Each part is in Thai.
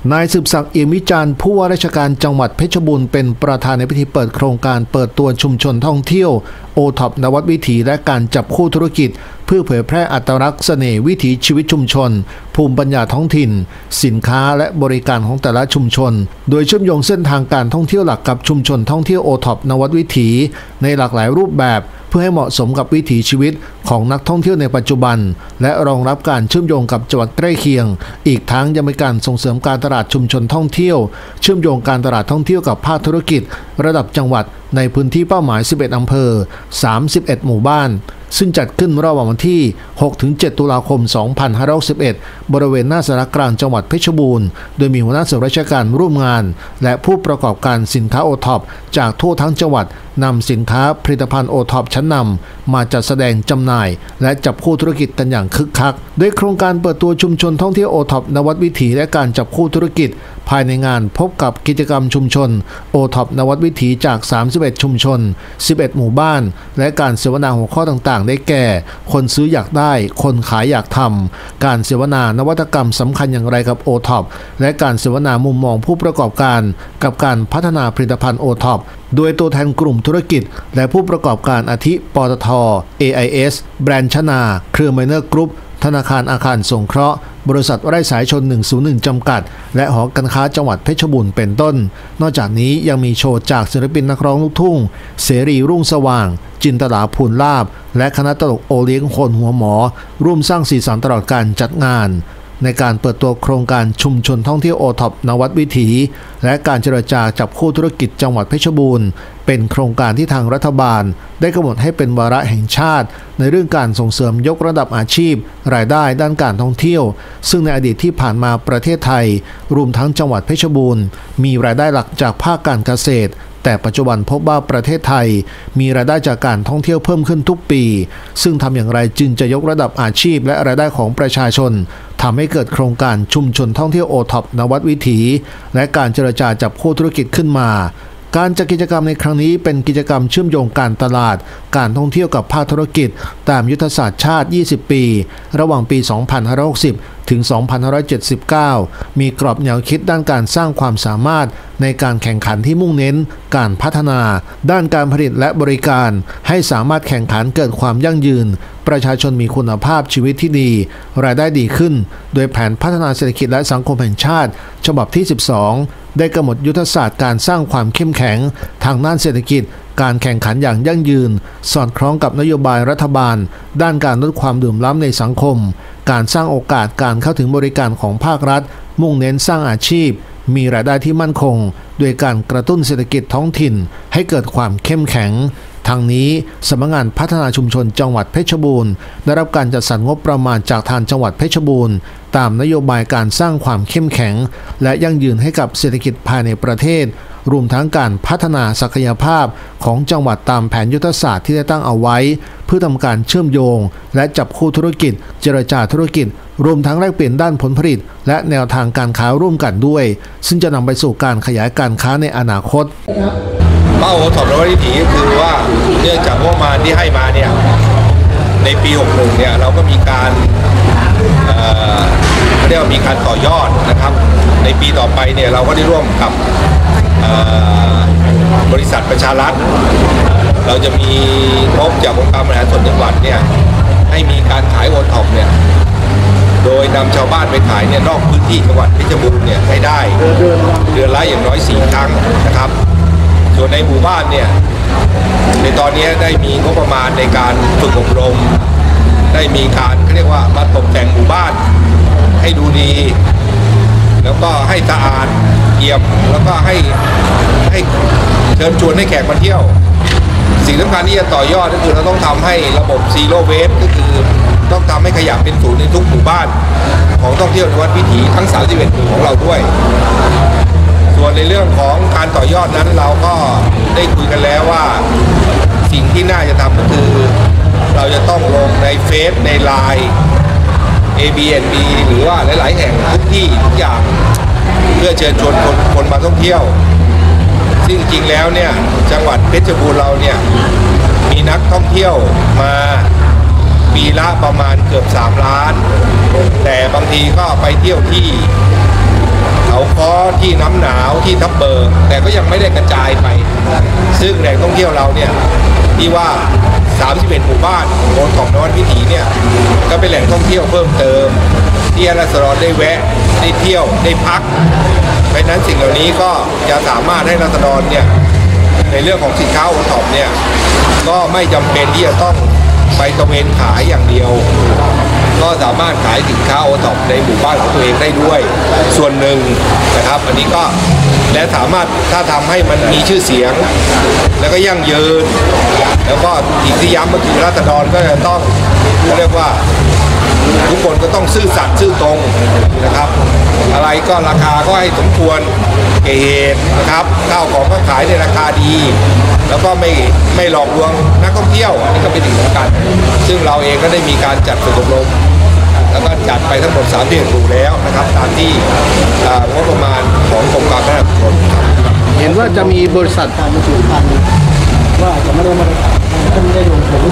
นายสืบศักดิ์เอี่ยมวิจารณ์ผู้ว่าราชการจังหวัดเพชรบูรณ์เป็นประธานในพิธีเปิดโครงการเปิดตัวชุมชนท่องเที่ยวโอท็อปนวัดวิถีและการจับคู่ธุรกิจเพื่อเผยแพร่อัตลักษณ์เสน่ห์วิถีชีวิตชุมชนภูมิปัญญาท้องถิ่นสินค้าและบริการของแต่ละชุมชนโดยเชื่อมโยงเส้นทางการท่องเที่ยวหลักกับชุมชนท่องเที่ยวโอท็อปนวัดวิถีในหลากหลายรูปแบบเพื่อให้เหมาะสมกับวิถีชีวิตของนักท่องเที่ยวในปัจจุบันและรองรับการเชื่อมโยงกับจังหวัดใกล้เคียงอีกทั้งยังมีการส่งเสริมการตลาดชุมชนท่องเที่ยวเชื่อมโยงการตลาดท่องเที่ยวกับภาคธุรกิจระดับจังหวัดในพื้นที่เป้าหมาย11อำเภอ31หมู่บ้านซึ่งจัดขึ้นระหว่างวันที่ 6-7 ตุลาคม 2561 บริเวณหน้าสารกลางจังหวัดเพชรบูรณ์โดยมีหัวหน้าส่วนราชการร่วมงานและผู้ประกอบการสินค้าโอท็อปจากทั่วทั้งจังหวัดนำสินค้าผลิตภัณฑ์โอท็อปชั้นนำมาจัดแสดงจำหน่ายและจับคู่ธุรกิจกันอย่างคึกคักโดยโครงการเปิดตัวชุมชนท่องเที่ยวโอท็อปนวัดวิถีและการจับคู่ธุรกิจภายในงานพบกับกิจกรรมชุมชนโอท็อปนวัดวิถีจาก31ชุมชน11หมู่บ้านและการเสวนาหัวข้อต่างๆได้แก่คนซื้ออยากได้คนขายอยากทำการเสวนานวัตกรรมสำคัญอย่างไรกับโอท็อปและการเสวนามุมมองผู้ประกอบการกับการพัฒนาผลิตภัณฑ์โอท็อปโดยตัวแทนกลุ่มธุรกิจและผู้ประกอบการอาทิปตท AIS แบรนด์ชนาเครือไมเนอร์กรุ๊ปธนาคารอาคารสงเคราะห์บริษัทไร่สายชน101จำกัดและหอการค้าจังหวัดเพชรบูรณ์เป็นต้นนอกจากนี้ยังมีโชว์จากศิลปินนักร้องลูกทุ่งเสรีรุ่งสว่างจินตลาภูลลาภและคณะตลกโอเลี้ยงคนหัวหมอร่วมสร้างสีสันตลอดการจัดงานในการเปิดตัวโครงการชุมชนท่องเที่ยวโอท็อปนวัดวิถีและการเจรจาจับคู่ธุรกิจจังหวัดเพชรบูรณ์เป็นโครงการที่ทางรัฐบาลได้กำหนดให้เป็นวาระแห่งชาติในเรื่องการส่งเสริมยกระดับอาชีพรายได้ด้านการท่องเที่ยวซึ่งในอดีตที่ผ่านมาประเทศไทยรวมทั้งจังหวัดเพชรบูรณ์มีรายได้หลักจากภาคการเกษตรแต่ปัจจุบันพบว่าประเทศไทยมีรายได้จากการท่องเที่ยวเพิ่มขึ้นทุกปีซึ่งทำอย่างไรจึงจะยกระดับอาชีพและรายได้ของประชาชนทำให้เกิดโครงการชุมชนท่องเที่ยวโอท็อปนวัดวิถีและการเจรจาจับคู่ธุรกิจขึ้นมาการจัดกิจกรรมในครั้งนี้เป็นกิจกรรมเชื่อมโยงการตลาดการท่องเที่ยวกับภาคธุรกิจตามยุทธศาสตร์ชาติ20ปีระหว่างปี2560ถึง2579มีกรอบแนวคิดด้านการสร้างความสามารถในการแข่งขันที่มุ่งเน้นการพัฒนาด้านการผลิตและบริการให้สามารถแข่งขันเกิดความยั่งยืนประชาชนมีคุณภาพชีวิตที่ดีรายได้ดีขึ้นโดยแผนพัฒนาเศรษฐกิจและสังคมแห่งชาติฉบับที่12ได้กำหนดยุทธศาสตร์การสร้างความเข้มแข็งทางด้านเศรษฐกิจการแข่งขันอย่างยั่งยืนสอดคล้องกับนโยบายรัฐบาลด้านการลดความเหลื่อมล้ำในสังคมการสร้างโอกาสการเข้าถึงบริการของภาครัฐมุ่งเน้นสร้างอาชีพมีรายได้ที่มั่นคงโดยการกระตุ้นเศรษฐกิจท้องถิ่นให้เกิดความเข้มแข็งทางนี้สำนักงานพัฒนาชุมชนจังหวัดเพชรบูรณ์ได้รับการจัดสรรงบประมาณจากทางจังหวัดเพชรบูรณ์ตามนโยบายการสร้างความเข้มแข็งและยั่งยืนให้กับเศรษฐกิจภายในประเทศรวมทั้งการพัฒนาศักยภาพของจังหวัดตามแผนยุทธศาสตร์ที่ได้ตั้งเอาไว้เพื่อทำการเชื่อมโยงและจับคู่ธุรกิจเจรจาธุรกิจรวมทั้งแลกเปลี่ยนด้านผลผลิตและแนวทางการค้าร่วมกันด้วยซึ่งจะนำไปสู่การขยายการค้าในอนาคตเป้าโอท็อปนวัดวิถีก็คือว่าเนื่องจากงบประมาณที่ให้มาเนี่ยในปี61เนี่ยเราก็มีการเรียกว่ามีการต่อยอดนะครับในปีต่อไปเนี่ยเราก็ได้ร่วมกับบริษัทประชารัฐเราจะมีงบจากองค์การบริหารส่วนจังหวัดเนี่ยให้มีการขายโอท็อปเนี่ยโดยนำชาวบ้านไปขายเนี่ยนอกพื้นที่จังหวัดเพชรบูรณ์เนี่ยให้ได้เดือนละอย่างน้อย4 ครั้งนะครับส่วนในหมู่บ้านเนี่ยในตอนนี้ได้มีงบประมาณในการฝึกอบรมได้มีการเขาเรียกว่ามาตกแต่งหมู่บ้านให้ดูดีแล้วก็ให้สะอาดเอี่ยมแล้วก็ให้เชิญชวนให้แขกมาเที่ยวสิ่งสำคัญที่จะต่อยอดก็คือเราต้องทำให้ระบบซีโร่เวสก็คือต้องทำให้ขยะเป็นศูนย์ในทุกหมู่บ้านของท่องเที่ยวนวัดวิถีทั้ง31หมู่ของเราด้วยส่วนในเรื่องของการต่อยอดนั้นเราก็ได้คุยกันแล้วว่าสิ่งที่น่าจะทำก็คือเราจะต้องลงในเฟซในไลน์ Airbnb หรือว่าหลายๆแห่งทุกที่ทุกอย่างเพื่อเชิญชวนคนมาท่องเที่ยวซึ่งจริงแล้วเนี่ยจังหวัดเพชรบูรณ์เราเนี่ยมีนักท่องเที่ยวมาปีละประมาณเกือบ3 ล้านแต่บางทีก็ไปเที่ยวที่เขาเขาค้อที่น้ำหนาวที่ทับเบิกแต่ก็ยังไม่ได้กระจายไปซึ่งแหล่งท่องเที่ยวเราเนี่ยที่ว่า31หมู่บ้านโอนของนวัดวิถีเนี่ยก็เป็นแหล่งท่องเที่ยวเพิ่มเติมที่ให้ราษฎรได้แวะได้เที่ยวได้พักเพราะนั้นสิ่งเหล่านี้ก็จะสามารถให้ราษฎรเนี่ยในเรื่องของสินค้าโอท็อปเนี่ยก็ไม่จำเป็นที่จะต้องไปตระเวนขายอย่างเดียวก็สามารถขายสินค้าโอท็อปในหมู่บ้านของตัวเองได้ด้วยส่วนหนึ่งนะครับอันนี้ก็และสามารถถ้าทำให้มันมีชื่อเสียงแล้วก็ยั่งยืนแล้วก็อีกที่ย้ำก็คือราษฎรก็จะต้องเรียกว่าทุกคนก็ต้องซื่อสัตย์ซื่อตรงนะครับอะไรก็ราคาก็ให้สมควรแก่เหตุนะครับข้าวของก็ขายในราคาดีแล้วก็ไม่หลอกลวงนักท่องเที่ยวอันนี้ก็เป็นสิ่งสำคัญซึ่งเราเองก็ได้มีการจัดฝึกอบรมแล้วก็จัดไปทั้งหมด3 ที่ถูกแล้วนะครับตามที่งบประมาณของกรมการพัฒนาชุมชนเห็นว่าจะมีบริษัทการบรรจุภัณฑ์ว่าจะไม่ได้มาตรฐานไม่ได้ลงทุน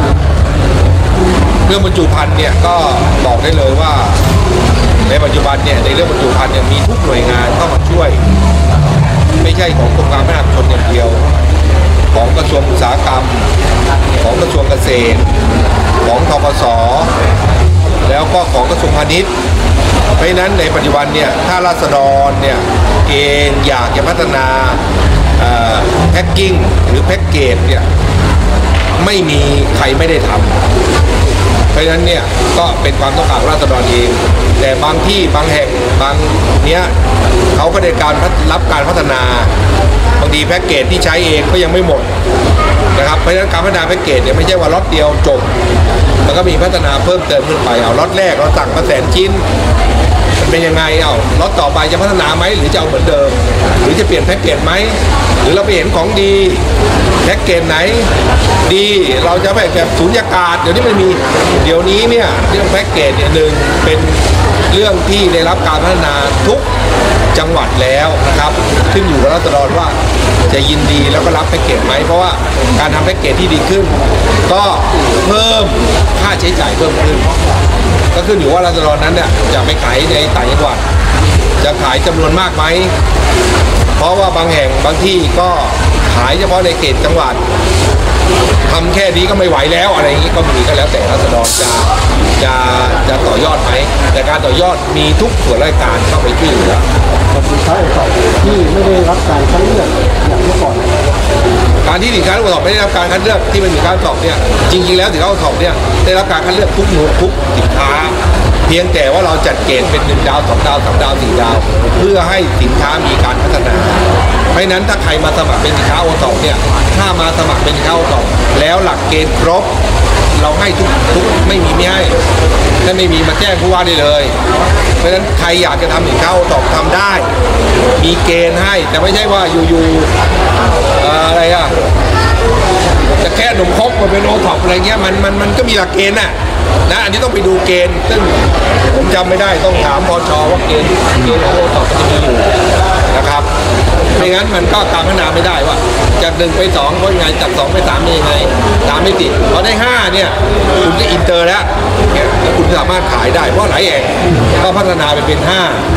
เรื่องบรรจุภัณฑ์เนี่ยก็บอกได้เลยว่าในปัจจุบันเนี่ยในเรื่องบรรจุภัณฑ์เนี่ยมีทุกหน่วยงานเข้ามาช่วยไม่ใช่ของกรมการพัฒนาชุมชนอย่างเดียวของกระทรวงอุตสาหกรรมของกระทรวงเกษตรของธกส.แล้วก็ของกระทรวงพาณิชย์เพราะฉะนั้นในปัจจุบันเนี่ยถ้าราษฎรเนี่ยเองอยากจะพัฒนาแพ็คกิ้งหรือแพ็คเกจเนี่ยไม่มีใครไม่ได้ทำเพราะฉะนั้นเนี่ยก็เป็นความต้องการของราษฎรเองแต่บางที่บางแห่งบางเนี้ยเขาก็ได้รับการพัฒนาบางทีแพ็กเกจที่ใช้เองก็ยังไม่หมดนะครับเพราะฉะนั้นการพัฒนาแพ็กเกจเนี่ยไม่ใช่ว่าล็อตเดียวจบมันก็มีพัฒนาเพิ่มเติมขึ้นไปเอาล็อตแรกเราสั่งมา100,000 ชิ้นมันเป็นยังไงเอาล็อตต่อไปจะพัฒนาไหมหรือจะเอาเหมือนเดิมหรือจะเปลี่ยนแพ็กเกจไหมหรือเราไปเห็นของดีแพ็กเกจไหนดีเราจะแบบสูญญากาศเดี๋ยวนี้มันมีเดี๋ยวนี้เนี่ยเรื่องแพ็กเกจเนี่ยหนึ่งเป็นเรื่องที่ได้รับการพัฒนาทุกจังหวัดแล้วนะครับขึ้นอยู่กับราษฎรว่าจะยินดีแล้วก็รับแพ็กเกจไหมเพราะว่าการทำแพ็กเกจที่ดีขึ้นก็เพิ่มค่าใช้จ่ายเพิ่มขึ้นก็ขึ้นอยู่ว่าราษฎรนั้นเนี่ยจะไปขายในต่างจังหวัดจะขายจำนวนมากไหมเพราะว่าบางแห่งบางที่ก็ขายเฉพาะในเขตจังหวัดทำแค่นี้ก็ไม่ไหวแล้วอะไรอย่างนี้ก็มีก็แล้วแต่ราษฎรจะต่อยอดไหมแต่การต่อยอดมีทุกส่วนราชการเข้าไปช่วยเหลือสินค้าโอท็อปที่ไม่ได้รับการคัดเลือกอย่างเมื่อก่อนการที่สินค้าโอท็อปไม่ได้รับการคัดเลือกที่เป็นสินค้าโอท็อปเนี่ยจริงๆแล้วสินค้าโอท็อปเนี่ยได้รับการคัดเลือกทุกสินค้าเพียงแต่ว่าเราจัดเกณฑ์เป็น1 ดาว 2 ดาว 3 ดาว 4 ดาวเพื่อให้สินค้ามีการพัฒนาเพราะนั้นถ้าใครมาสมัครเป็นสินค้าโอท็อปเนี่ยถ้ามาสมัครเป็นสินค้าโอท็อปแล้วหลักเกณฑ์ครบเราให้ทุกไม่มีไม่ให้ถ้าไม่มีมาแจ้งผู้ว่าได้เลยเพราะฉะนั้นใครอยากจะทำสินค้าโอท็อปทำได้มีเกณฑ์ให้แต่ไม่ใช่ว่าอยู่อะไรอะจะแค่นมครกมาเป็นโอท็อปอะไรเงี้ยมันก็มีหลักเกณฑ์นะอันนี้ต้องไปดูเกณฑ์ซึ่งผมจำไม่ได้ต้องถามพช.ว่าเกณฑ์ของโอท็อปมันจะมีอยู่นะครับไม่งั้นมันก็การพัฒนาไม่ได้ว่าจาก1 ไป 2ก็ยังไงจาก2 ไป 3ยังไง3 ไม่ติดพอได้5เนี่ยคุณจะอินเตอร์แล้วคุณสามารถขายได้เพราะหลายแห่งก็พัฒนาไปเป็น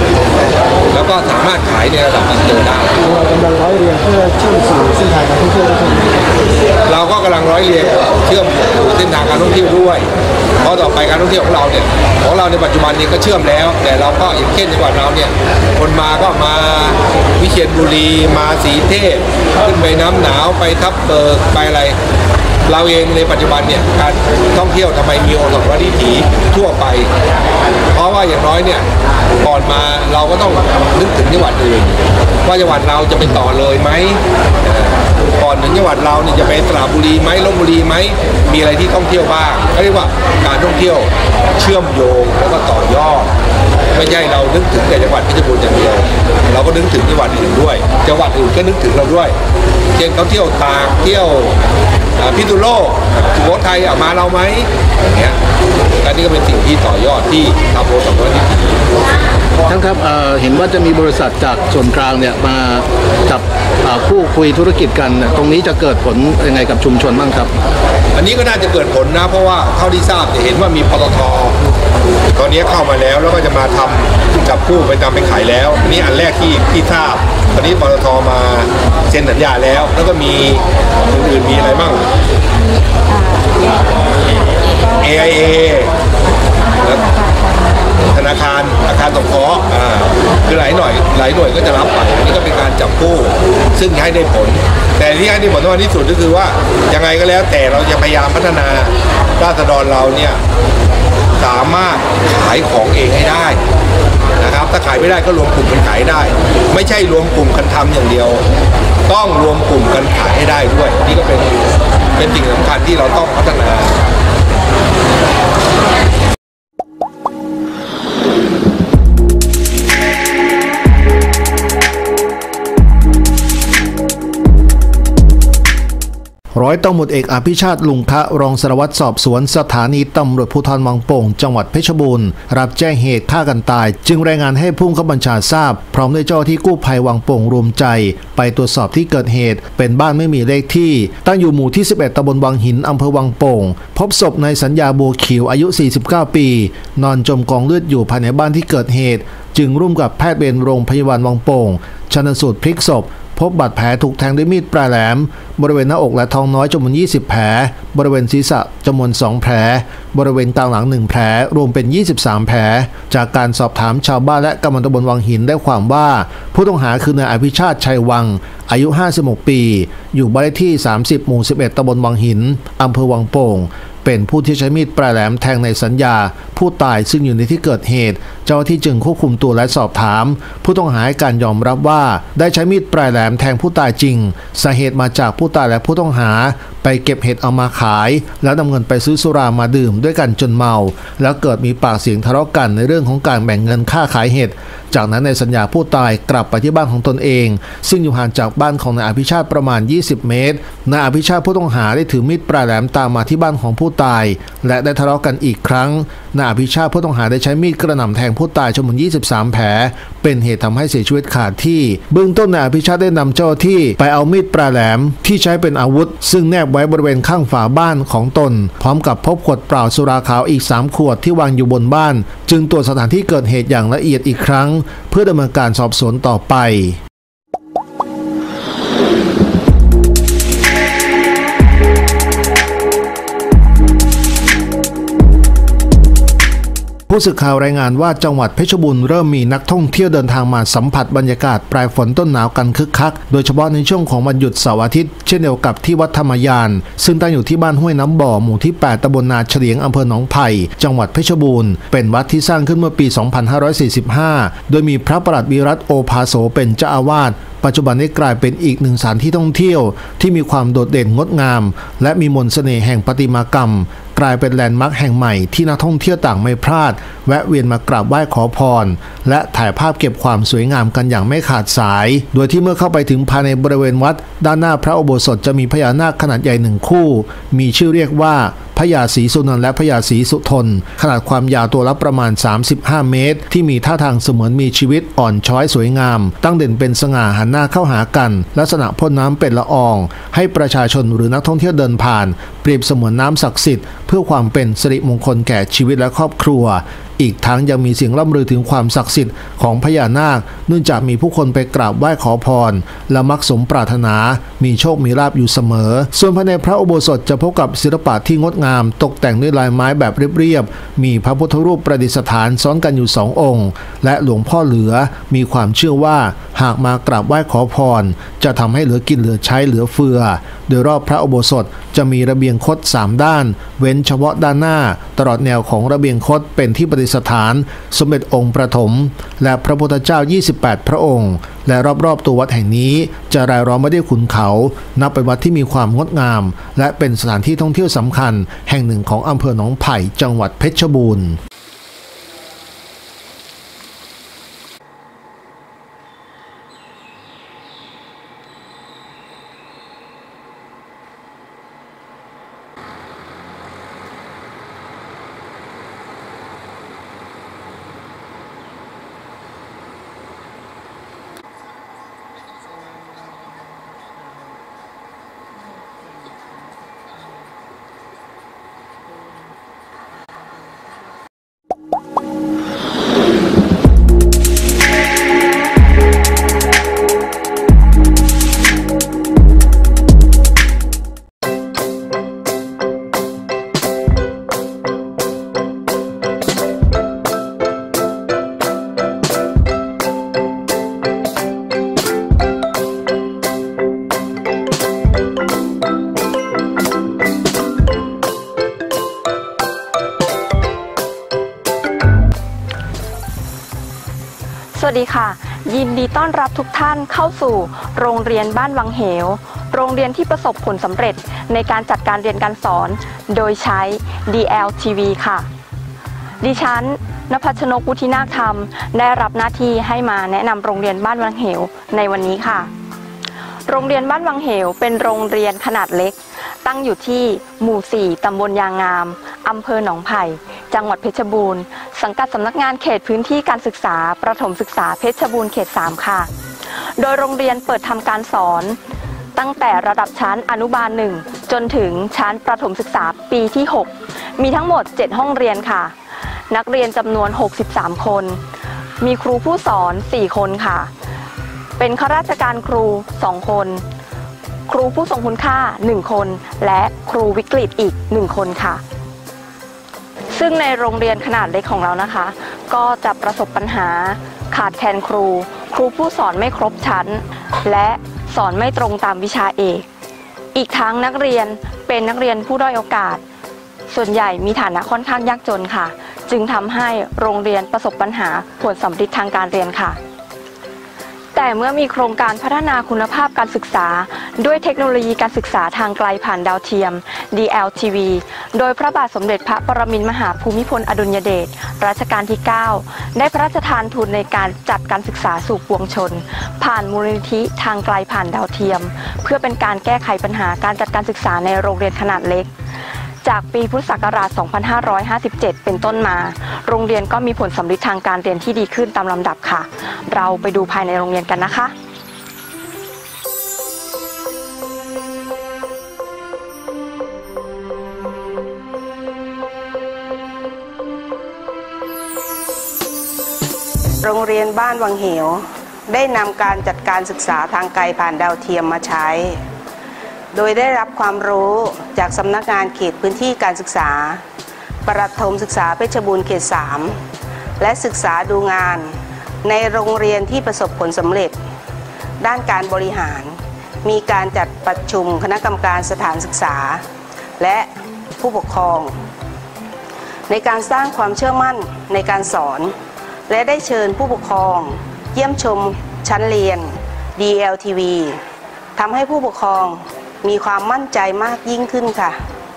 5แล้วก็สามารถขายในระดับอินเตอร์ได้เรากำลังร้อยเรียงเพื่อเชื่อมสู่เส้นทางการท่องเที่ยวเราก็กำลังร้อยเรียงเชื่อมสู่เส้นทางการท่องเที่ยวด้วยเพราะต่อไปการท่องเที่ยวของเราในปัจจุบันนี้ก็เชื่อมแล้วแต่เราก็อย่างเช่นจังหวัดเราเนี่ยคนมาก็มาวิเชียรบุรีมาศรีเทพขึ้นไปน้ำหนาวไปทับเบิกไปอะไรเราเองในปัจจุบันเนี่ยการท่องเที่ยวทำไมมีโอท็อปวิถีทั่วไปเพราะว่าอย่างน้อยเนี่ยก่อนมาเราก็ต้องนึกถึงจังหวัดอื่นว่าจังหวัดเราจะไปต่อเลยไหมก่อนถึงจังหวัดเราเนี่ยจะไปสระบุรีไหมลพบุรีไหมมีอะไรที่ท่องเที่ยวบ้างก็เรียกว่าการท่องเที่ยวเชื่อมโยงแล้วก็ต่อยอดไม่ใช่เรานึกถึงแต่จังหวัดเพชรบูรณ์อย่างเดียวเราก็นึกถึงจังหวัดอื่นด้วยจังหวัดอื่นก็นึกถึงเราด้วยเช่นเขาเที่ยวตากเที่ยวพิษณุโลกสุโขทัยมาเราไหมอย่างเงี้ยอันนี้ก็เป็นสิ่งที่ต่อยอดที่ทำโอท็อปวิถีท่านครับเห็นว่าจะมีบริษัทจากส่วนกลางเนี่ยมาจับคู่คุยธุรกิจกันตรงนี้จะเกิดผลยังไงกับชุมชนบ้างครับอันนี้ก็น่าจะเกิดผลนะเพราะว่าเท่าที่ทราบจะเห็นว่ามีปตท.ตอนนี้เข้ามาแล้วก็จะมาทำจับคู่ไปนำไปขายแล้วนี่อันแรกที่ทราบตอนนี้ปตท.มาเซ็นสัญญาแล้วก็มีอื่นๆมีอะไรบ้าง AIA ธนาคารอาคารสงเคราะห์คือหลายหน่วยก็จะรับไปอันนี้ก็เป็นการจับคู่ซึ่งให้ได้ผลแต่ที่ให้ได้ผลมากที่สุดก็คือว่ายังไงก็แล้วแต่เราจะพยายามพัฒนาราษฎรเราเนี่ยสามารถขายของเองให้ได้นะครับถ้าขายไม่ได้ก็รวมกลุ่มกันขายได้ไม่ใช่รวมกลุ่มกันทำอย่างเดียวต้องรวมกลุ่มกันขายให้ได้ด้วยนี่ก็เป็นสิ่งสำคัญที่เราต้องพัฒนาร้อยตำรวจเอกอภิชาติลุงคะรองสารวัตรสอบสวนสถานีตำรวจภูธรวังโป่งจังหวัดเพชรบูรณ์รับแจ้งเหตุฆ่ากันตายจึงรายงานให้ผู้บัญชาทราบพร้อมด้วยเจ้าที่กู้ภัยวังโป่งรวมใจไปตรวจสอบที่เกิดเหตุเป็นบ้านไม่มีเลขที่ตั้งอยู่หมู่ที่11ตำบลวังหินอำเภอวังโป่งพบศพนายสัญญาบัวขิวอายุ49ปีนอนจมกองเลือดอยู่ภายในบ้านที่เกิดเหตุจึงร่วมกับแพทย์เวรโรงพยาบาลวังโป่งชันสูตรพลิกศพพบบาดแผลถูกแทงด้วยมีดปลายแหลมบริเวณหน้าอกและท้องน้อยจำนวน20แผลบริเวณศีรษะจำนวน2แผลบริเวณกลางหลัง1แผลรวมเป็น23แผลจากการสอบถามชาวบ้านและกำนันตำบลวังหินได้ความว่าผู้ต้องหาคือนายอภิชาติชัยวังอายุ56ปีอยู่บ้านเลขที่30หมู่11ตำบลวังหินอำเภอวังโป่งเป็นผู้ที่ใช้มีดปลายแหลมแทงในสัญญาผู้ตายซึ่งอยู่ในที่เกิดเหตุเจ้าหน้าที่จึงควบคุมตัวและสอบถามผู้ต้องหาให้การยอมรับว่าได้ใช้มีดปลายแหลมแทงผู้ตายจริงสาเหตุมาจากผู้ตายและผู้ต้องหาไปเก็บเห็ดเอามาขายแล้วนำเงินไปซื้อสุรามาดื่มด้วยกันจนเมาแล้วเกิดมีปากเสียงทะเลาะกันในเรื่องของการแบ่งเงินค่าขายเห็ดจากนั้นในสัญญาผู้ตายกลับไปที่บ้านของตนเองซึ่งอยู่ห่างจากบ้านของนายอภิชาติประมาณ20เมตรนายอภิชาติผู้ต้องหาได้ถือมีดปลายแหลมตามมาที่บ้านของผู้ตายและได้ทะเลาะกันอีกครั้งนายอภิชาติผู้ต้องหาได้ใช้มีดกระหน่ำแทงผู้ตายจำนวน23แผลเป็นเหตุทำให้เสียชีวิตขาดที่เบื้องต้นนายอภิชาติได้นำเจ้าที่ไปเอามีดปลายแหลมที่ใช้เป็นอาวุธซึ่งแนบไว้บริเวณข้างฝาบ้านของตนพร้อมกับพบขวดเปล่าสุราขาวอีก3ขวดที่วางอยู่บนบ้านจึงตรวจสถานที่เกิดเหตุอย่างละเอียดอีกครั้งเพื่อดำเนินการสอบสวนต่อไปผู้สื่อข่าวรายงานว่าจังหวัดเพชรบูรณ์เริ่มมีนักท่องเที่ยวเดินทางมาสัมผัสบรรยากาศปลายฝนต้นหนาวกันคึกคักโดยเฉพาะในช่วงของวันหยุดเสาร์อาทิตย์เช่นเดียวกับที่วัดธรรมยานซึ่งตั้งอยู่ที่บ้านห้วยน้ำบ่อหมู่ที่8ตำบลนาเฉลียงอำเภอหนองไผ่จังหวัดเพชรบูรณ์เป็นวัดที่สร้างขึ้นเมื่อปี 2545 โดยมีพระประหลัดวิรัตโอภาโสเป็นเจ้าอาวาสปัจจุบันนี้กลายเป็นอีกหนึ่งสถานที่ท่องเที่ยวที่มีความโดดเด่นงดงามและมีมนต์เสน่ห์แห่งประติมากรรมกลายเป็นแลนด์มาร์คแห่งใหม่ที่นักท่องเที่ยวต่างไม่พลาดแวะเวียนมากราบไหว้ขอพรและถ่ายภาพเก็บความสวยงามกันอย่างไม่ขาดสายโดยที่เมื่อเข้าไปถึงภายในบริเวณวัดด้านหน้าพระอุโบสถจะมีพญานาคขนาดใหญ่หนึ่งคู่มีชื่อเรียกว่าพญาศรีสุนันท์และพญาศรีสุทนขนาดความยาวตัวละประมาณ35เมตรที่มีท่าทางเสมือนมีชีวิตอ่อนช้อยสวยงามตั้งเด่นเป็นสง่าหันหน้าเข้าหากันลักษณะพ่นน้ำเป็นละอองให้ประชาชนหรือนักท่องเที่ยวเดินผ่านเปรียบเสมือนน้ำศักดิ์สิทธิ์เพื่อความเป็นสิริมงคลแก่ชีวิตและครอบครัวอีกทั้งยังมีเสียงล่ำลือถึงความศักดิ์สิทธิ์ของพญานาคเนื่องจากมีผู้คนไปกราบไหว้ขอพรและมักสมปรารถนามีโชคมีลาภอยู่เสมอส่วนภายในพระอุโบสถจะพบกับศิลปะที่งดงามตกแต่งด้วยลายไม้แบบเรียบๆมีพระพุทธรูปประดิษฐานซ้อนกันอยู่2องค์และหลวงพ่อเหลือมีความเชื่อว่าหากมากราบไหว้ขอพรจะทำให้เหลือกินเหลือใช้เหลือเฟือโดยรอบพระอุโบสถจะมีระเบียงคด3ด้านเว้นเฉพาะด้านหน้าตลอดแนวของระเบียงคดเป็นที่ประดิษฐานสมเด็จองค์ประถมและพระพุทธเจ้า28พระองค์และรอบๆตัววัดแห่งนี้จะรายล้อมไม่ได้ขุนเขานับเป็นวัดที่มีความงดงามและเป็นสถานที่ท่องเที่ยวสำคัญแห่งหนึ่งของอำเภอหนองไผ่จังหวัดเพชรบูรณ์วัสดีค่ะยินดีต้อนรับทุกท่านเข้าสู่โรงเรียนบ้านวังเหวโรงเรียนที่ประสบผลสำเร็จในการจัดการเรียนการสอนโดยใช้ DLTV ค่ะดิฉันณภัชนก วุฒินาคธรรมได้รับหน้าที่ให้มาแนะนำโรงเรียนบ้านวังเหวในวันนี้ค่ะโรงเรียนบ้านวังเหวเป็นโรงเรียนขนาดเล็กตั้งอยู่ที่หมู่ 4 ตำบลยางงามอำเภอหนองไผ่จังหวัดเพชรบูรณ์สังกัดสำนักงานเขตพื้นที่การศึกษาประถมศึกษาเพชรบูรณ์เขต 3 ค่ะโดยโรงเรียนเปิดทำการสอนตั้งแต่ระดับชั้นอนุบาล 1 จนถึงชั้นประถมศึกษาปีที่ 6 มีทั้งหมด 7 ห้องเรียนค่ะนักเรียนจำนวน 63 คนมีครูผู้สอน 4 คนค่ะเป็นข้าราชการครู 2 คนครูผู้ทรงคุณค่า 1 คนและครูวิกฤตอีก 1 คนค่ะซึ่งในโรงเรียนขนาดเล็กของเรานะคะก็จะประสบปัญหาขาดแคลนครูผู้สอนไม่ครบชั้นและสอนไม่ตรงตามวิชาเอกอีกทั้งนักเรียนเป็นนักเรียนผู้ด้อยโอกาสส่วนใหญ่มีฐานะค่อนข้างยากจนค่ะจึงทำให้โรงเรียนประสบปัญหาผลสำฤทธิ์ทางการเรียนค่ะแต่เมื่อมีโครงการพัฒนาคุณภาพการศึกษาด้วยเทคโนโลยีการศึกษาทางไกลผ่านดาวเทียม DLTV โดยพระบาทสมเด็จพระปรมินทรมหาภูมิพลอดุลยเดชรัชกาลที่ 9 ได้พระราชทานทุนในการจัดการศึกษาสู่ปวงชนผ่านมูลนิธิทางไกลผ่านดาวเทียมเพื่อเป็นการแก้ไขปัญหาการจัดการศึกษาในโรงเรียนขนาดเล็กจากปีพุทธศักราช 2557 เป็นต้นมาโรงเรียนก็มีผลสำฤทธิ์ทางการเรียนที่ดีขึ้นตามลำดับค่ะเราไปดูภายในโรงเรียนกันนะคะโรงเรียนบ้านวังเหวได้นำการจัดการศึกษาทางไกลผ่านดาวเทียมมาใช้โดยได้รับความรู้จากสำนักงานเขตพื้นที่การศึกษาประถมศึกษาเพชรบูรณ์เขต 3 และศึกษาดูงานในโรงเรียนที่ประสบผลสำเร็จด้านการบริหารมีการจัดประชุมคณะกรรมการสถานศึกษาและผู้ปกครองในการสร้างความเชื่อมั่นในการสอนและได้เชิญผู้ปกครองเยี่ยมชมชั้นเรียน DLTV ทำให้ผู้ปกครองมีความมั่นใจมากยิ่งขึ้นค่ะ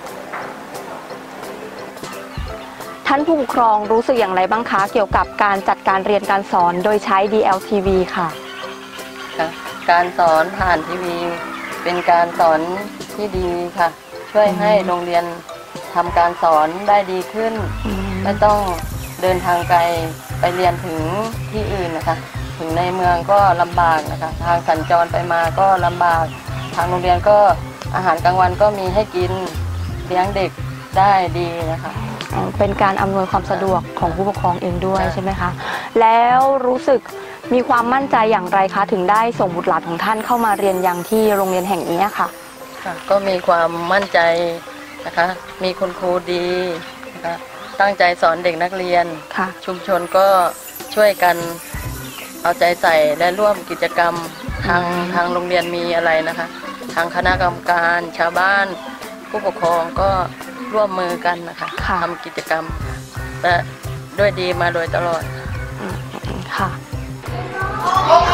ท่านผู้ปกครองรู้สึกอย่างไรบ้างคะเกี่ยวกับการจัดการเรียนการสอนโดยใช้ DLTV ค่ะการสอนผ่านทีวีเป็นการสอนที่ดีค่ะช่วยให้โรงเรียนทำการสอนได้ดีขึ้นไม่ต้องเดินทางไกลไปเรียนถึงที่อื่นนะคะถึงในเมืองก็ลำบากนะคะทางสัญจรไปมาก็ลำบากทางโรงเรียนก็อาหารกลางวันก็มีให้กินเลี้ยงเด็กได้ดีนะคะเป็นการอำนวยความสะดวกของผู้ปกครองเองด้วยใช่ไหมคะแล้วรู้สึกมีความมั่นใจอย่างไรคะถึงได้ส่งบุตรหลานของท่านเข้ามาเรียนยังที่โรงเรียนแห่งนี้ค่ะก็มีความมั่นใจนะคะมีคุณครูดีนะคะตั้งใจสอนเด็กนักเรียนชุมชนก็ช่วยกันเอาใจใส่และร่วมกิจกรรมทางโรงเรียนมีอะไรนะคะทางคณะกรรมการชาวบ้านผู้ปกครองก็ร่วมมือกันนะคะทำกิจกรรมและด้วยดีมาโดยตลอดค่ะโอเค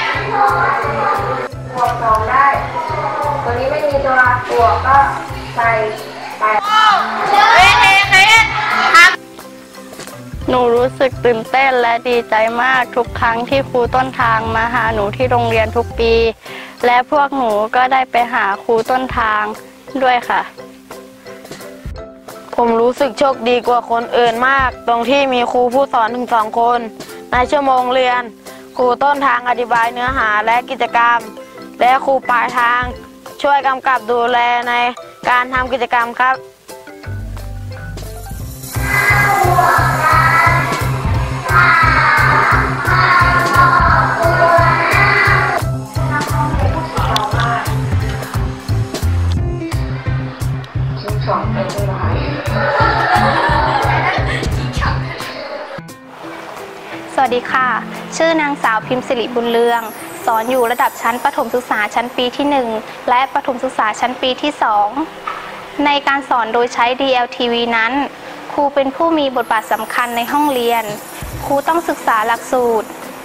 บวก2ได้ตัวนี้ไม่มีตัวบวกก็ใส่ไปหนูรู้สึกตื่นเต้นและดีใจมากทุกครั้งที่ครูต้นทางมาหาหนูที่โรงเรียนทุกปีและพวกหนูก็ได้ไปหาครูต้นทางด้วยค่ะผมรู้สึกโชคดีกว่าคนอื่นมากตรงที่มีครูผู้สอนถึง2 คนในชั่วโมงเรียนครูต้นทางอธิบายเนื้อหาและกิจกรรมและครูปลายทางช่วยกำกับดูแลในการทำกิจกรรมครับสวัสดีค่ะชื่อนางสาวพิมพ์สิริบุญเรืองสอนอยู่ระดับชั้นประถมศึกษาชั้นปีที่ 1และประถมศึกษาชั้นปีที่ 2ในการสอนโดยใช้ DLTV นั้นครูเป็นผู้มีบทบาทสำคัญในห้องเรียนครูต้องศึกษาหลักสูตร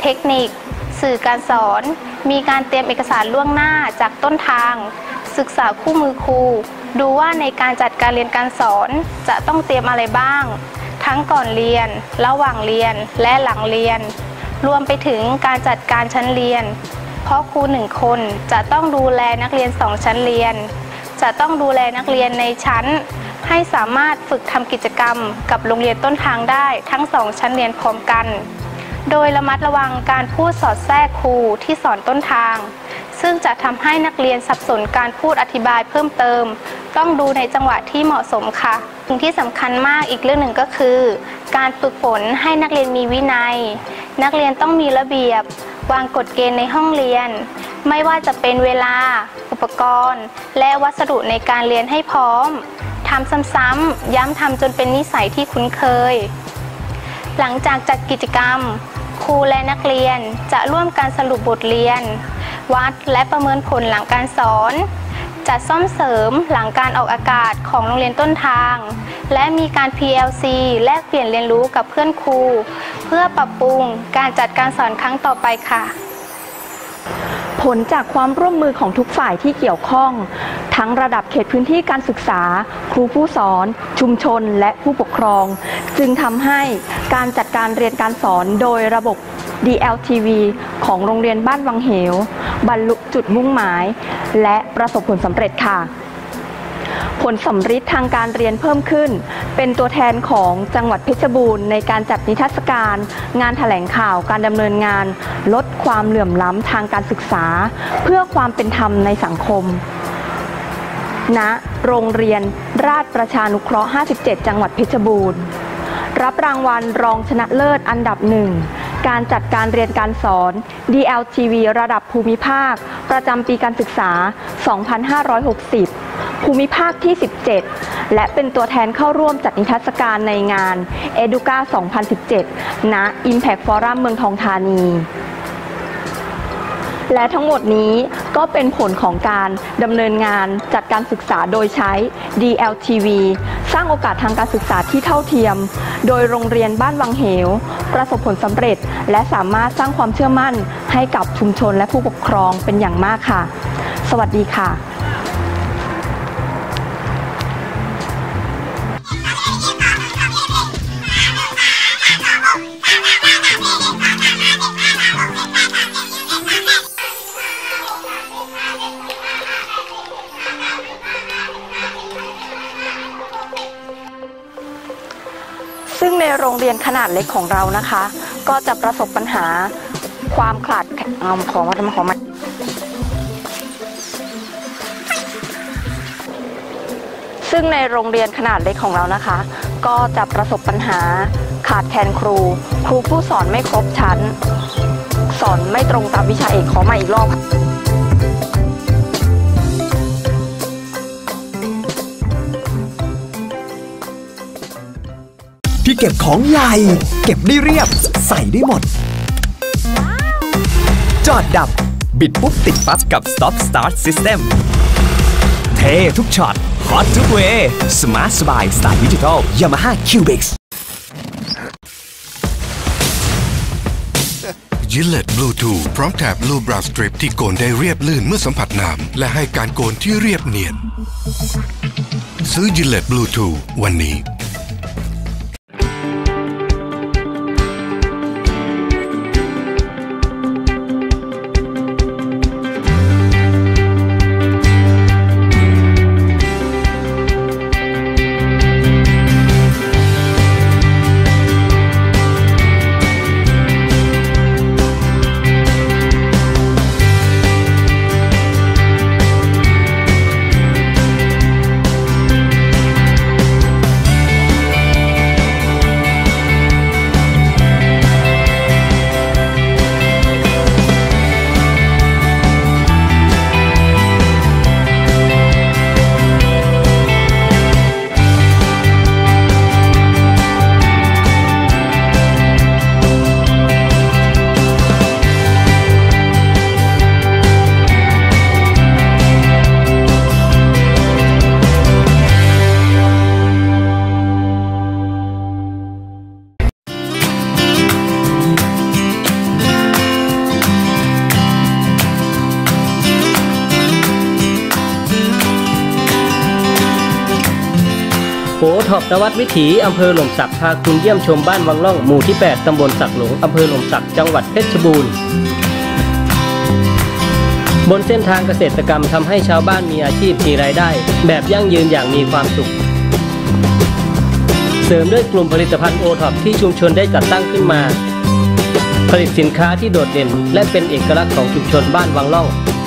เทคนิคสื่อการสอนมีการเตรียมเอกสารล่วงหน้าจากต้นทางศึกษาคู่มือครูดูว่าในการจัดการเรียนการสอนจะต้องเตรียมอะไรบ้างทั้งก่อนเรียนระหว่างเรียนและหลังเรียนรวมไปถึงการจัดการชั้นเรียนเพราะครู1 คนจะต้องดูแลนักเรียน2 ชั้นเรียนจะต้องดูแลนักเรียนในชั้นให้สามารถฝึกทำกิจกรรมกับโรงเรียนต้นทางได้ทั้ง2 ชั้นเรียนพร้อมกันโดยระมัดระวังการพูดสอดแทรกครูที่สอนต้นทางซึ่งจะทำให้นักเรียนสับสนการพูดอธิบายเพิ่มเติมต้องดูในจังหวะที่เหมาะสมค่ะสิ่งที่สำคัญมากอีกเรื่องหนึ่งก็คือการฝึกฝนให้นักเรียนมีวินัยนักเรียนต้องมีระเบียบวางกฎเกณฑ์ในห้องเรียนไม่ว่าจะเป็นเวลาอุปกรณ์และวัสดุในการเรียนให้พร้อมทำซ้ำๆย้ำทำจนเป็นนิสัยที่คุ้นเคยหลังจากจัดกิจกรรมครูและนักเรียนจะร่วมกันสรุปบทเรียนวัดและประเมินผลหลังการสอนจัดซ่อมเสริมหลังการออกอากาศของโรงเรียนต้นทางและมีการ PLC แลกเปลี่ยนเรียนรู้กับเพื่อนครูเพื่อปรับปรุงการจัดการสอนครั้งต่อไปค่ะผลจากความร่วมมือของทุกฝ่ายที่เกี่ยวข้องทั้งระดับเขตพื้นที่การศึกษาครูผู้สอนชุมชนและผู้ปกครองจึงทำให้การจัดการเรียนการสอนโดยระบบ DLTV ของโรงเรียนบ้านวังเหวบรรลุจุดมุ่งหมายและประสบผลสำเร็จค่ะผลสำฤทธิ์ทางการเรียนเพิ่มขึ้นเป็นตัวแทนของจังหวัดเพชรบูรณ์ในการจัดนิทรรศการงานแถลงข่าวการดำเนินงานลดความเหลื่อมล้ำทางการศึกษาเพื่อความเป็นธรรมในสังคมณโรงเรียนราชประชานุเคราะห์ 57 จังหวัดเพชรบูรณ์รับรางวัลรองชนะเลิศอันดับ 1การจัดการเรียนการสอน DLTV ระดับภูมิภาคประจำปีการศึกษา 2560 ภูมิภาคที่ 17 และเป็นตัวแทนเข้าร่วมจัดนิทรรศการในงาน Educa 2017 ณ Impact Forum เมืองทองธานีและทั้งหมดนี้ก็เป็นผลของการดำเนินงานจัดการศึกษาโดยใช้ DLTV สร้างโอกาสทางการศึกษาที่เท่าเทียมโดยโรงเรียนบ้านวังเหวประสบผลสำเร็จและสามารถสร้างความเชื่อมั่นให้กับชุมชนและผู้ปกครองเป็นอย่างมากค่ะสวัสดีค่ะซึ่งในโรงเรียนขนาดเล็กของเรานะคะก็จะประสบปัญหาความขาดซึ่งในโรงเรียนขนาดเล็กของเรานะคะก็จะประสบปัญหาขาดแคลนครูผู้สอนไม่ครบชั้นสอนไม่ตรงตามวิชาเอกขอมาอีกรอบที่เก็บของใหญ่เก็บได้เรียบใส่ได้หมดจอดดับบิดปุ๊บติดปั๊บกับ Stop Start System เท่ทุกช็อตฮอตทุกเวย์สมาร์ทสบายสไตล์ดิจิทัล Yamaha Cubic Gillette Bluetooth พร้อมแถบ Blue Brow Strip ที่โกนได้เรียบลื่นเมื่อสัมผัสน้ำและให้การโกนที่เรียบเนียนซื้อ Gillette Bluetooth วันนี้ท็อปนวัดวิถีอำเภอหล่มสักพาคุณเยี่ยมชมบ้านวังล่องหมู่ที่ 8 ตำบลสักหลงอำเภอหล่มสักจังหวัดเพชรบูรณ์บนเส้นทางเกษตรกรรมทำให้ชาวบ้านมีอาชีพมีรายได้แบบยั่งยืนอย่างมีความสุขเสริมด้วยกลุ่มผลิตภัณฑ์โอท็อปที่ชุมชนได้จัดตั้งขึ้นมาผลิตสินค้าที่โดดเด่นและเป็นเอกลักษณ์ของชุมชนบ้านวังล่อง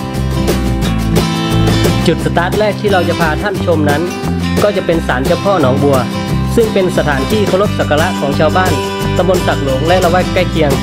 จุดสตาร์ทแรกที่เราจะพาท่านชมนั้นก็จะเป็นศาลเจ้าพ่อหนองบัวซึ่งเป็นสถานที่เคารพสักการะของชาวบ้านตำบลสักหลงและละแวกใกล้เคียง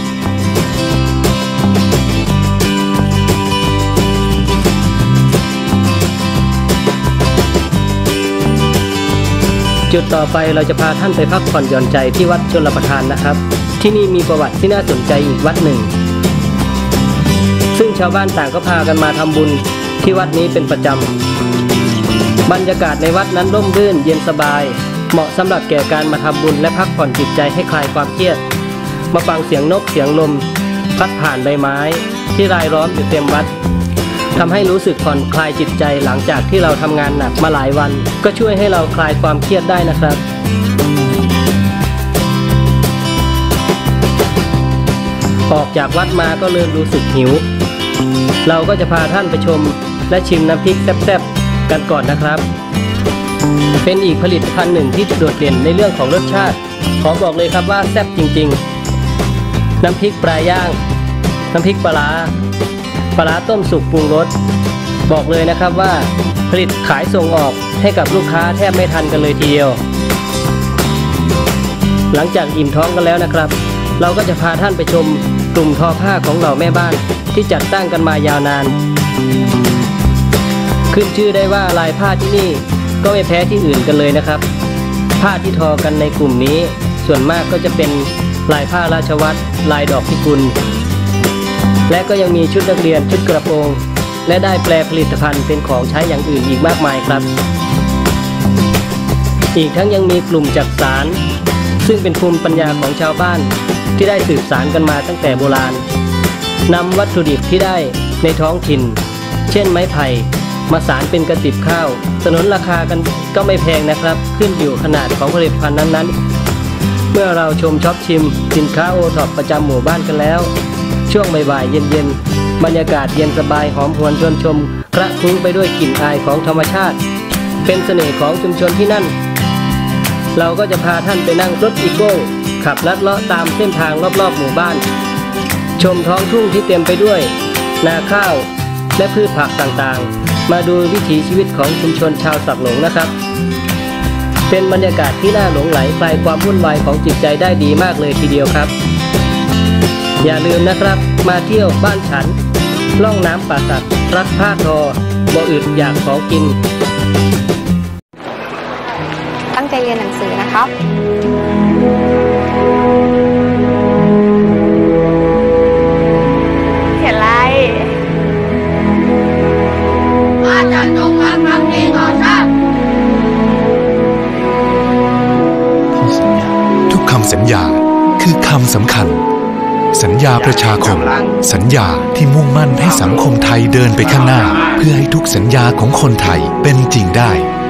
จุดต่อไปเราจะพาท่านไปพักผ่อนหย่อนใจที่วัดชลประทานนะครับที่นี่มีประวัติที่น่าสนใจอีกวัดหนึ่งซึ่งชาวบ้านต่างก็พากันมาทำบุญที่วัดนี้เป็นประจำบรรยากาศในวัดนั้นร่มรื่นเย็นสบายเหมาะสำหรับแก่การมาทำบุญและพักผ่อนจิตใจให้คลายความเครียดมาฟังเสียงนกเสียงลมพัดผ่านใบไม้ที่รายล้อมอยู่เต็มวัดทำให้รู้สึกผ่อนคลายจิตใจหลังจากที่เราทำงานหนักมาหลายวันก็ช่วยให้เราคลายความเครียดได้นะครับออกจากวัดมาก็เริ่มรู้สึกหิวเราก็จะพาท่านไปชมและชิมน้ำพริกแซ่บๆกันก่อนนะครับเป็นอีกผลิตภัณฑ์หนึ่งที่โดดเด่นในเรื่องของรสชาติขอบอกเลยครับว่าแซ่บจริงๆน้ำพริกปลาย่างน้ำพริกปลาร้าต้มสุกปรุงรสบอกเลยนะครับว่าผลิตขายส่งออกให้กับลูกค้าแทบไม่ทันกันเลยทีเดียวหลังจากอิ่มท้องกันแล้วนะครับเราก็จะพาท่านไปชมกลุ่มทอผ้าของเหล่าแม่บ้านที่จัดตั้งกันมายาวนานขึ้นชื่อได้ว่าลายผ้าที่นี่ก็ไม่แพ้ที่อื่นกันเลยนะครับผ้าที่ทอกันในกลุ่มนี้ส่วนมากก็จะเป็นลายผ้าราชวัตรลายดอกพิกุลและก็ยังมีชุดนักเรียนชุดกระโปรงและได้แปลผลิตภัณฑ์เป็นของใช้อย่างอื่นอีกมากมายครับอีกทั้งยังมีกลุ่มจักสานซึ่งเป็นภูมิปัญญาของชาวบ้านที่ได้สืบสานกันมาตั้งแต่โบราณนำวัตถุดิบที่ได้ในท้องถิ่นเช่นไม้ไผ่มาสานเป็นกระติบข้าวสนนราคากันก็ไม่แพงนะครับขึ้นอยู่ขนาดของผลิตภัณฑ์นั้นๆเมื่อเราชมช็อปชิมสินค้าโอท็อปประจำหมู่บ้านกันแล้วช่วงบ่ายๆเย็นๆบรรยากาศเย็นสบายหอมหวนชวนชมกระคลุ้งไปด้วยกลิ่นอายของธรรมชาติเป็นเสน่ห์ของชุมชนที่นั่นเราก็จะพาท่านไปนั่งรถอีโก้ขับลัดเลาะตามเส้นทางรอบๆหมู่บ้านชมท้องทุ่งที่เต็มไปด้วยนาข้าวและพืชผักต่างๆมาดูวิถีชีวิตของชุมชนชาวสักหลงนะครับเป็นบรรยากาศที่น่าหลงไหลคลายความวุ่นวายของจิตใจได้ดีมากเลยทีเดียวครับอย่าลืมนะครับมาเที่ยวบ้านฉันล่องน้ำป่าสักรักผ้าทอบ่อึดอยากของกินตั้งใจเรียนหนังสือนะครับเขียนอะไรอาจารย์จงรักภักดีต่อชาติทุกคำสัญญาคือคำสำคัญสัญญาประชาคมสัญญาที่มุ่งมั่นให้สังคมไทยเดินไปข้างหน้าเพื่อให้ทุกสัญญาของคนไทยเป็นจริงได้